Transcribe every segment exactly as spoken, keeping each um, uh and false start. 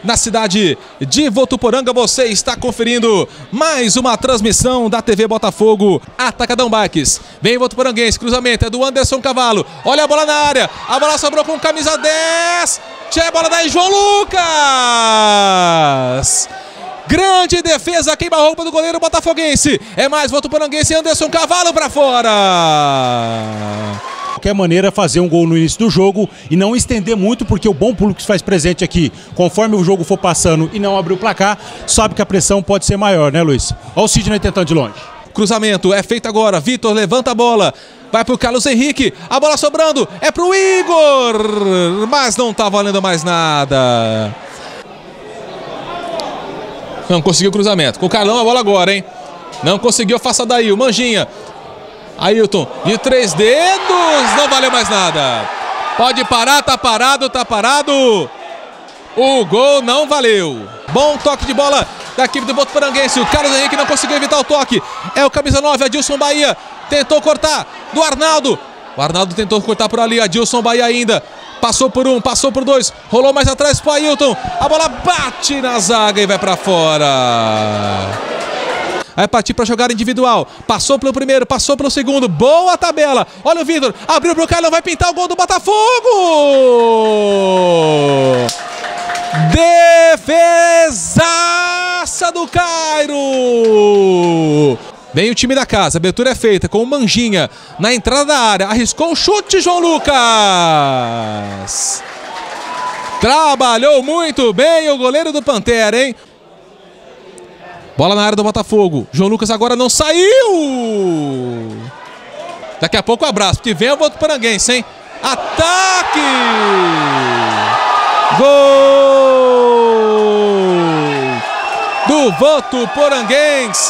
na cidade de Votuporanga. Você está conferindo mais uma transmissão da T V Botafogo Atacadão Bikes. Vem Votuporanguense, cruzamento é do Anderson Cavalo. Olha a bola na área, a bola sobrou com camisa dez. Tira a bola daí, João Lucas. Grande defesa, queima-roupa do goleiro botafoguense. É mais Votuporanguense, Anderson Cavalo para fora. De qualquer maneira, fazer um gol no início do jogo e não estender muito, porque o bom público que se faz presente aqui, conforme o jogo for passando e não abrir o placar, sabe que a pressão pode ser maior, né, Luiz? Olha o Sidney tentando de longe. Cruzamento é feito agora, Vitor levanta a bola, vai pro Carlos Henrique, a bola sobrando, é pro Igor, mas não tá valendo mais nada. Não conseguiu o cruzamento, com o Carlão a bola agora, hein? Não conseguiu, faça daí, o Manjinha. Ailton, de três dedos, não valeu mais nada. Pode parar, tá parado, tá parado. O gol não valeu. Bom toque de bola da equipe do Votuporanguense. O Carlos Henrique não conseguiu evitar o toque. É o camisa nove, Adilson Bahia. Tentou cortar do Arnaldo. O Arnaldo tentou cortar por ali, Adilson Bahia ainda. Passou por um, passou por dois. Rolou mais atrás pro Ailton. A bola bate na zaga e vai pra fora. Vai partir para jogar individual. Passou pelo primeiro, passou pelo segundo. Boa tabela. Olha o Vitor. Abriu pro Carlão, vai pintar o gol do Botafogo. Defesaça do Cairo. Vem o time da casa. A abertura é feita com o Manjinha na entrada da área. Arriscou o chute, João Lucas. Trabalhou muito bem o goleiro do Pantera, hein? Bola na área do Botafogo. João Lucas agora não saiu. Daqui a pouco o abraço, porque vem o Votuporanguense, hein? Ataque! Gol do Votuporanguense.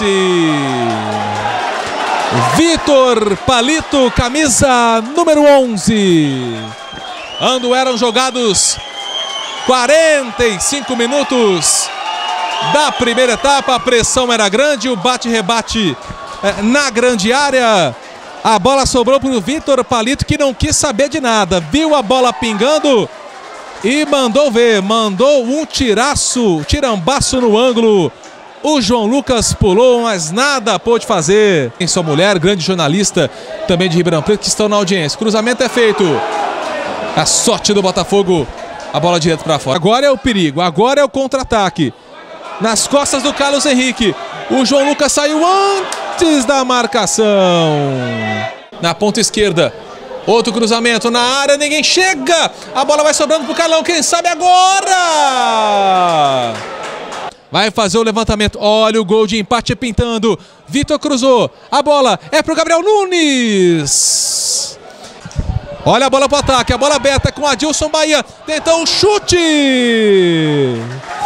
Vitor Palito, camisa número onze. Quando eram jogados quarenta e cinco minutos da primeira etapa, a pressão era grande, o bate-rebate é, na grande área. A bola sobrou para o Vitor Palito, que não quis saber de nada. Viu a bola pingando e mandou ver. Mandou um tiraço, tirambaço no ângulo. O João Lucas pulou, mas nada pôde fazer. Tem sua mulher, grande jornalista também de Ribeirão Preto, que estão na audiência. Cruzamento é feito. A sorte do Botafogo. A bola direto para fora. Agora é o perigo, agora é o contra-ataque. Nas costas do Carlos Henrique. O João Lucas saiu antes da marcação. Na ponta esquerda. Outro cruzamento na área. Ninguém chega. A bola vai sobrando pro Carlão. Quem sabe agora? Vai fazer o levantamento. Olha o gol de empate pintando. Vitor cruzou. A bola é pro Gabriel Nunes. Olha a bola pro ataque. A bola aberta com Adilson Bahia. Tentou um chute.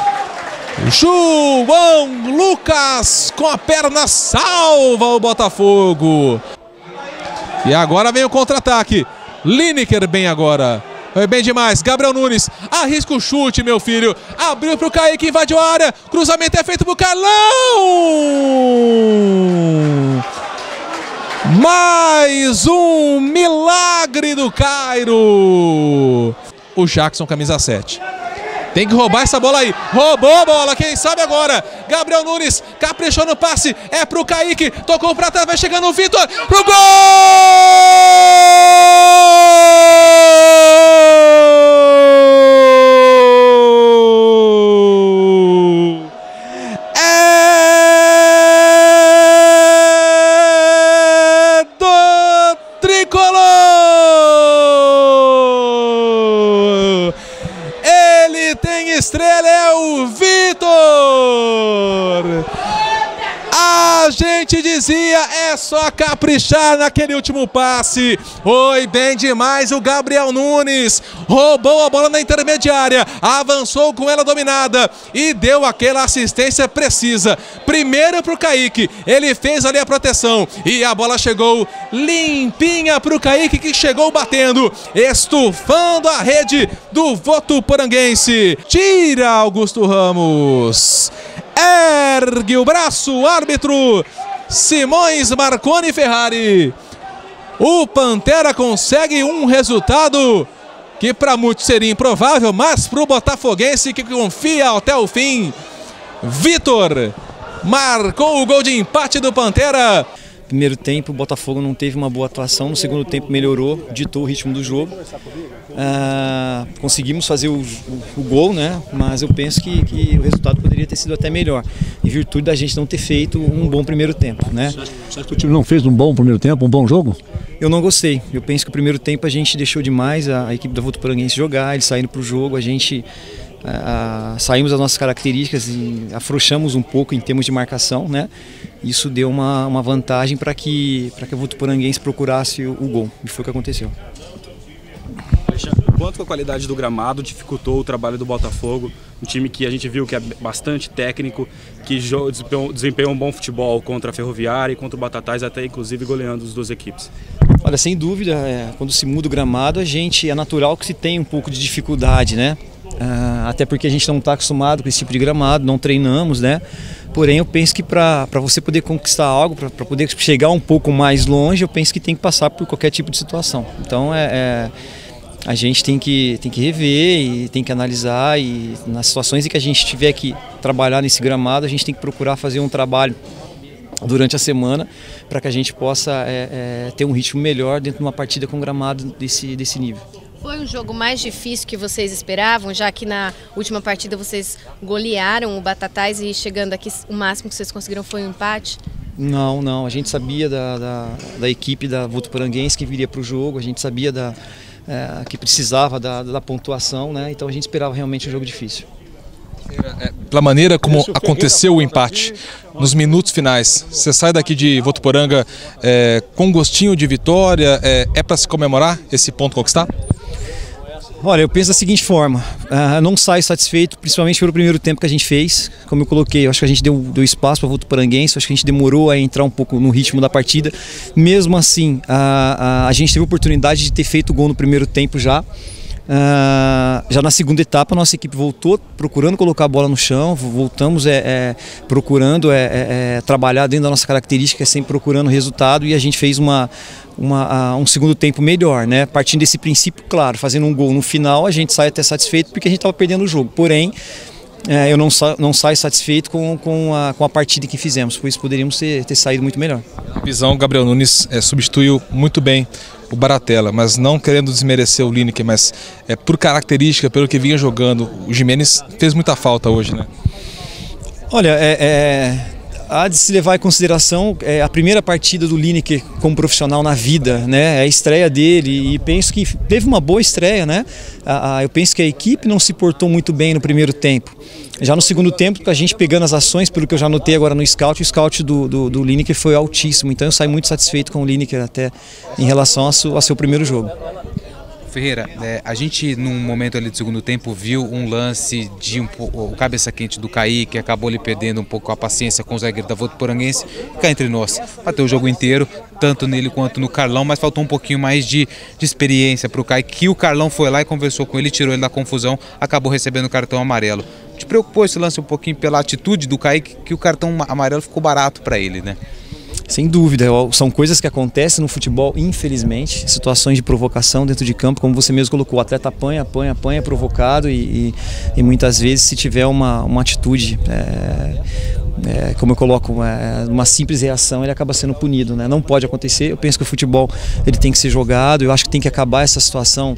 João Lucas com a perna salva o Botafogo. E agora vem o contra-ataque. Lineker bem agora. Foi bem demais. Gabriel Nunes arrisca o chute, meu filho. Abriu para o Kaique, invadiu a área. Cruzamento é feito para o Carlão. Mais um milagre do Cairo. O Jackson, camisa sete. Tem que roubar essa bola aí. Roubou a bola, quem sabe agora. Gabriel Nunes caprichou no passe. É pro Kaique. Tocou pra trás, vai chegando o Vitor. Pro gol! É do Tricolor! Tem estrela, é o Vitor! A gente dizia, é só caprichar naquele último passe. Foi bem demais o Gabriel Nunes. Roubou a bola na intermediária, avançou com ela dominada e deu aquela assistência precisa. Primeiro para o Kaique, ele fez ali a proteção e a bola chegou limpinha para o Kaique, que chegou batendo, estufando a rede do Votuporanguense. Tira Augusto Ramos. Ergue o braço, árbitro Simões Marconi Ferrari. O Pantera consegue um resultado que para muitos seria improvável, mas para o botafoguense que confia até o fim, Vitor marcou o gol de empate do Pantera. Primeiro tempo o Botafogo não teve uma boa atuação, no segundo tempo melhorou, ditou o ritmo do jogo. Ah, conseguimos fazer o, o, o gol, né? Mas eu penso que, que o resultado poderia ter sido até melhor, em virtude da gente não ter feito um bom primeiro tempo, né? Você acha que o time não fez um bom primeiro tempo, um bom jogo? Eu não gostei, eu penso que o primeiro tempo a gente deixou demais a, a equipe da Votuporanguense jogar, eles saíram para o jogo, a gente a, a, saímos das nossas características e afrouxamos um pouco em termos de marcação, né? Isso deu uma, uma vantagem para que, para que a Votuporanguense procurasse o, o gol, e foi o que aconteceu. Quanto a qualidade do gramado dificultou o trabalho do Botafogo, um time que a gente viu que é bastante técnico, que desempenhou um bom futebol contra a Ferroviária e contra o Batatais, até inclusive goleando as duas equipes? Olha, sem dúvida, é, quando se muda o gramado, a gente é natural que se tenha um pouco de dificuldade, né? Ah, até porque a gente não está acostumado com esse tipo de gramado, não treinamos, né? Porém, eu penso que para você poder conquistar algo, para poder chegar um pouco mais longe, eu penso que tem que passar por qualquer tipo de situação. Então, é, é, a gente tem que, tem que rever e tem que analisar, e nas situações em que a gente tiver que trabalhar nesse gramado, a gente tem que procurar fazer um trabalho durante a semana para que a gente possa é, é, ter um ritmo melhor dentro de uma partida com gramado desse, desse nível. Foi um jogo mais difícil que vocês esperavam, já que na última partida vocês golearam o Batatais e chegando aqui o máximo que vocês conseguiram foi um empate? Não, não. A gente sabia da, da, da equipe da Votuporanguense que viria para o jogo, a gente sabia da, é, que precisava da, da pontuação, né? Então a gente esperava realmente um jogo difícil. Pela maneira como aconteceu o empate, nos minutos finais, você sai daqui de Votuporanga é, com gostinho de vitória, é, é para se comemorar esse ponto conquistado? Olha, eu penso da seguinte forma, uh, não saio satisfeito, principalmente pelo primeiro tempo que a gente fez. Como eu coloquei, eu acho que a gente deu, deu espaço para o Votuporanguense, acho que a gente demorou a entrar um pouco no ritmo da partida. Mesmo assim, uh, uh, a gente teve a oportunidade de ter feito o gol no primeiro tempo já. Uh, já na segunda etapa a nossa equipe voltou procurando colocar a bola no chão, voltamos é, é, procurando é, é, é, trabalhar dentro da nossa característica, sempre procurando resultado, e a gente fez uma, uma, um segundo tempo melhor, né? Partindo desse princípio, claro, fazendo um gol no final, a gente sai até satisfeito porque a gente estava perdendo o jogo, porém é, eu não, sa não saio satisfeito com, com, a, com a partida que fizemos, por isso poderíamos ter, ter saído muito melhor. A visão, Gabriel Nunes é, substituiu muito bem o Baratella, mas não querendo desmerecer o Lineker, mas é, por característica, pelo que vinha jogando, o Gimenez fez muita falta hoje, né? Olha, é, é, há de se levar em consideração é, a primeira partida do Lineker como profissional na vida, né? É a estreia dele, e penso que teve uma boa estreia, né? A, a, eu penso que a equipe não se portou muito bem no primeiro tempo. Já no segundo tempo, a gente pegando as ações, pelo que eu já notei agora no scout, o scout do, do, do Lineker foi altíssimo, então eu saio muito satisfeito com o Lineker até em relação ao seu, ao seu primeiro jogo. Ferreira, é, a gente num momento ali do segundo tempo viu um lance de um, o cabeça quente do Kaique, que acabou lhe perdendo um pouco a paciência com o zagueiro da Votuporanguense. Cá entre nós, bateu o jogo inteiro, tanto nele quanto no Carlão, mas faltou um pouquinho mais de, de experiência para o Kaique, que o Carlão foi lá e conversou com ele, tirou ele da confusão, acabou recebendo o cartão amarelo. Te preocupou esse lance um pouquinho pela atitude do Kaique, que o cartão amarelo ficou barato para ele, né? Sem dúvida, são coisas que acontecem no futebol, infelizmente, situações de provocação dentro de campo, como você mesmo colocou, o atleta apanha, apanha, apanha, é provocado e, e, e muitas vezes se tiver uma, uma atitude, é, é, como eu coloco, é, uma simples reação, ele acaba sendo punido, né? Não pode acontecer, eu penso que o futebol ele tem que ser jogado, eu acho que tem que acabar essa situação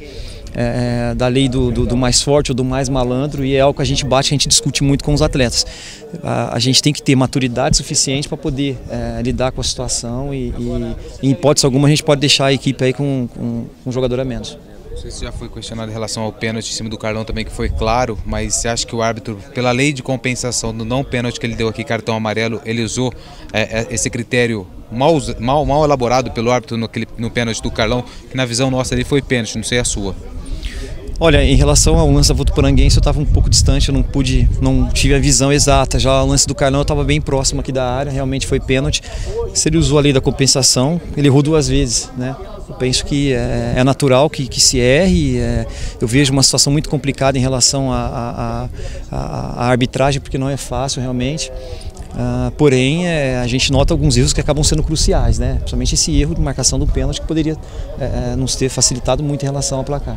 É, da lei do, do, do mais forte ou do mais malandro, e é algo que a gente bate, a gente discute muito com os atletas. A, a gente tem que ter maturidade suficiente para poder é, lidar com a situação e, e em hipótese alguma a gente pode deixar a equipe aí com, com, com um jogador a menos. Não sei se já foi questionado em relação ao pênalti em cima do Carlão também, que foi claro, mas você acha que o árbitro, pela lei de compensação do não pênalti que ele deu aqui, cartão amarelo, ele usou é, esse critério mal, mal, mal elaborado pelo árbitro no, no pênalti do Carlão, que na visão nossa ali foi pênalti, não sei a sua? Olha, em relação ao lance da Votuporanguense eu estava um pouco distante, eu não pude, não tive a visão exata. Já o lance do Carlão eu estava bem próximo aqui da área, realmente foi pênalti. Se ele usou a lei da compensação, ele errou duas vezes, né? Eu penso que é, é natural que, que se erre, é, eu vejo uma situação muito complicada em relação à arbitragem, porque não é fácil realmente. Uh, porém, é, a gente nota alguns erros que acabam sendo cruciais, né? Principalmente esse erro de marcação do pênalti que poderia é, nos ter facilitado muito em relação ao placar.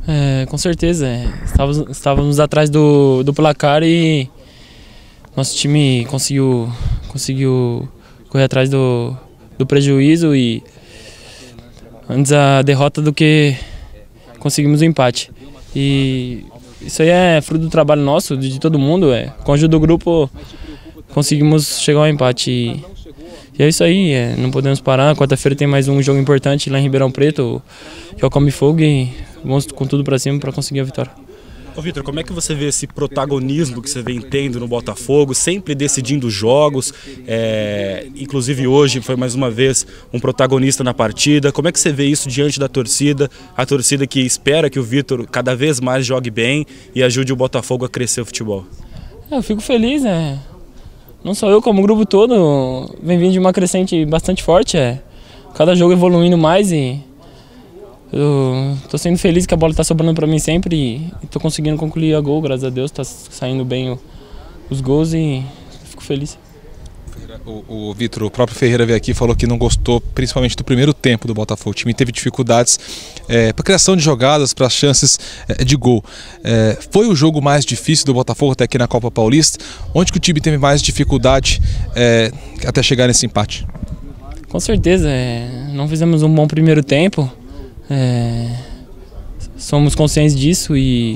É, com certeza, é. estávamos, estávamos atrás do, do placar e nosso time conseguiu, conseguiu correr atrás do, do prejuízo e antes a derrota do que conseguimos o empate. E isso aí é fruto do trabalho nosso, de todo mundo, é. Com a ajuda do grupo conseguimos chegar ao empate e, e é isso aí, é, não podemos parar. Quarta-feira tem mais um jogo importante lá em Ribeirão Preto, que é o Come Fogo, e vamos com tudo para cima para conseguir a vitória. Ô Vitor, como é que você vê esse protagonismo que você vem tendo no Botafogo, sempre decidindo jogos, é, inclusive hoje foi mais uma vez um protagonista na partida, como é que você vê isso diante da torcida, a torcida que espera que o Vitor cada vez mais jogue bem e ajude o Botafogo a crescer o futebol? Eu fico feliz, né? Não só eu, como o grupo todo, vem vindo de uma crescente bastante forte, é. Cada jogo evoluindo mais e eu tô sendo feliz que a bola tá sobrando para mim sempre e tô conseguindo concluir a gol, graças a Deus, tá saindo bem o, os gols e fico feliz. O, o Vitor, o próprio Ferreira veio aqui e falou que não gostou principalmente do primeiro tempo do Botafogo. O time teve dificuldades é, para criação de jogadas, para chances é, de gol. É, foi o jogo mais difícil do Botafogo até aqui na Copa Paulista? Onde que o time teve mais dificuldade é, até chegar nesse empate? Com certeza, é, não fizemos um bom primeiro tempo. É, somos conscientes disso e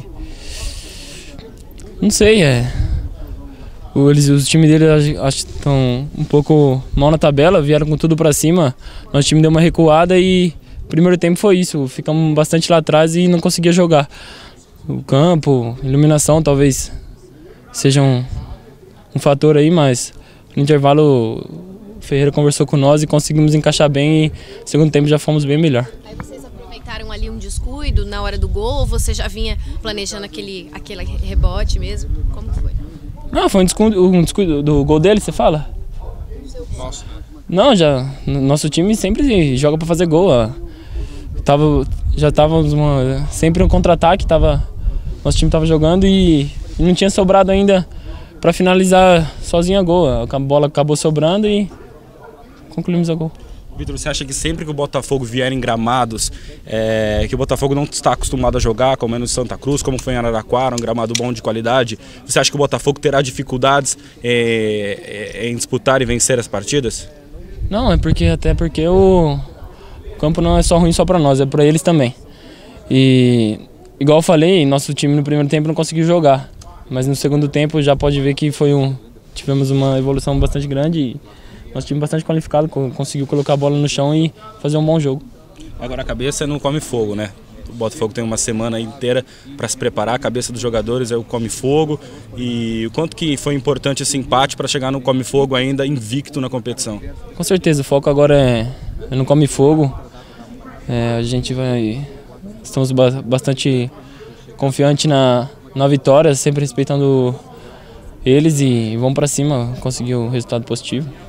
não sei, é, eles, os times deles acho que estão um pouco mal na tabela, vieram com tudo para cima, nosso time deu uma recuada e o primeiro tempo foi isso, ficamos bastante lá atrás e não conseguia jogar. O campo, iluminação talvez seja um, um fator aí, mas no intervalo o Ferreira conversou com nós e conseguimos encaixar bem e no segundo tempo já fomos bem melhor. Aproveitaram ali um descuido na hora do gol ou você já vinha planejando aquele, aquele rebote mesmo? Como foi? Não, foi um descuido, um descuido do gol dele, você fala? Nossa. Não, já, nosso time sempre joga para fazer gol. Ó. Tava, já estávamos sempre um contra-ataque, tava, nosso time estava jogando e, e não tinha sobrado ainda para finalizar sozinho a gol. A bola acabou sobrando e concluímos a gol. Vitor, você acha que sempre que o Botafogo vier em gramados, é, que o Botafogo não está acostumado a jogar, como é no Santa Cruz, como foi em Araraquara, um gramado bom de qualidade, você acha que o Botafogo terá dificuldades é, é, em disputar e vencer as partidas? Não, é porque até porque o campo não é só ruim só para nós, é para eles também. E igual eu falei, nosso time no primeiro tempo não conseguiu jogar, mas no segundo tempo já pode ver que foi um, tivemos uma evolução bastante grande e nosso time bastante qualificado, conseguiu colocar a bola no chão e fazer um bom jogo. Agora a cabeça não come fogo, né? O Botafogo tem uma semana inteira para se preparar, a cabeça dos jogadores é o come fogo. E o quanto que foi importante esse empate para chegar no come fogo ainda invicto na competição? Com certeza, o foco agora é, é no come fogo. É, a gente vai, estamos bastante confiantes na, na vitória, sempre respeitando eles e vamos para cima conseguir o resultado positivo.